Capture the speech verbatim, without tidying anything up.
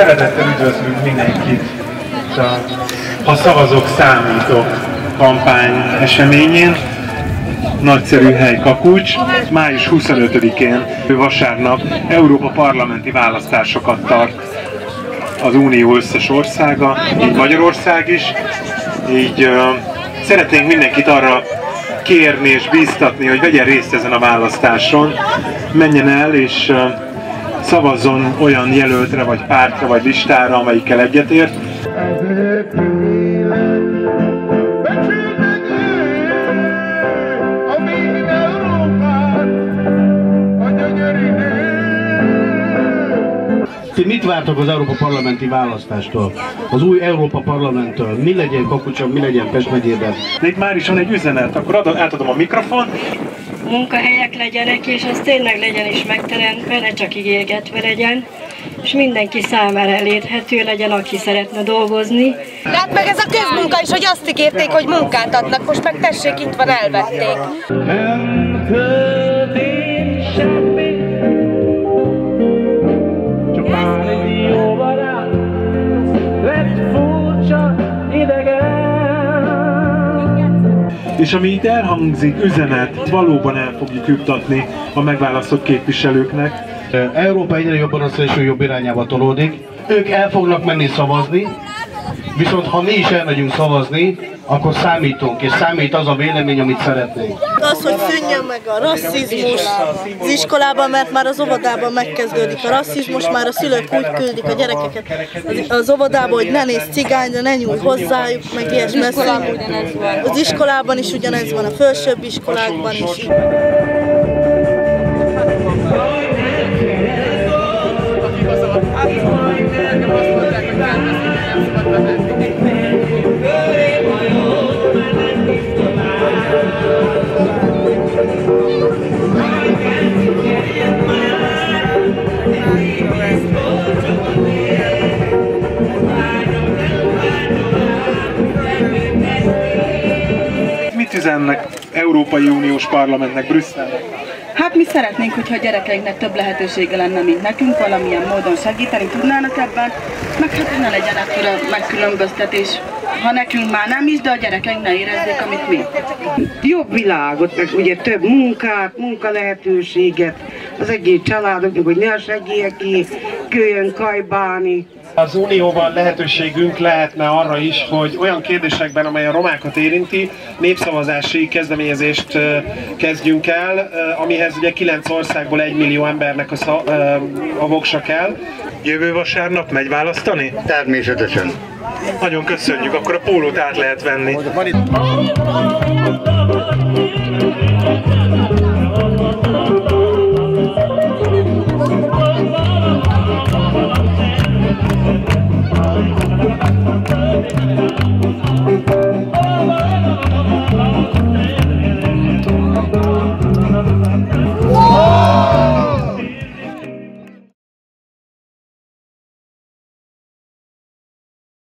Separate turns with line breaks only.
Szeretettel üdvözlünk mindenkit a Ha szavazok, számítok kampány eseményén. Nagyszerű hely Kakulcs. május huszonötödikén vasárnap Európa parlamenti választásokat tart az Unió összes országa, így Magyarország is. Így uh, szeretnénk mindenkit arra kérni és bíztatni, hogy vegyen részt ezen a választáson, menjen el és uh, szavazzon olyan jelöltre, vagy pártra, vagy listára, amelyikkel egyetért.
Ti mit vártok az Európa parlamenti választástól? Az új Európa parlamenttől? Mi legyen Kakulcson, mi legyen Pest megyében?
De itt már is van egy üzenet, akkor adom, átadom a mikrofon.
Munkahelyek legyenek, és az tényleg legyen is megteremtve, ne csak ígérgetve legyen, és mindenki számára elérhető legyen, aki szeretne dolgozni.
Lát meg ez a közmunka is, hogy azt ígérték, hogy munkát adnak, most meg tessék, itt van, elvették.
Nem költél semmi, csak már egy jó barát, lett furcsa idegen.
És ami itt elhangzik üzenet, valóban el fogjuk juttatni a megválasztott képviselőknek.
Európa egyre jobban a szélső jobb irányába tolódik. Ők el fognak menni szavazni, viszont ha mi is elmegyünk szavazni, akkor számítunk, és számít az a vélemény, amit szeretnénk.
Az, hogy szűnjön meg a rasszizmus az iskolában, mert már az óvodában megkezdődik a rasszizmus, már a szülők úgy küldik a gyerekeket az óvodába, hogy ne nézz cigányra, ne nyújj hozzájuk, meg ilyesmi. Az iskolában is ugyanez van, a felsőbb iskolákban is.
Mit üzennek Európai Uniós Parlamentnek, Brüsszelnek?
Hát mi szeretnénk, hogyha a gyerekeinknek több lehetősége lenne, mint nekünk, valamilyen módon segíteni tudnának ebben, meg hát ne legyen ekkora megkülönböztetés, ha nekünk már nem is, de a gyerekeink ne érezzék, amit mi.
Jobb világot, meg ugye több munkát, munkalehetőséget az egész családoknak, hogy ne a segélyeki kölyön kajbálni.
Az Unióban lehetőségünk lehetne arra is, hogy olyan kérdésekben, amely a romákat érinti, népszavazási kezdeményezést kezdjünk el, amihez ugye kilenc országból egy millió embernek a, a voksa kell. Jövő vasárnap megy választani?
Természetesen.
Nagyon köszönjük, akkor a pólót át lehet venni.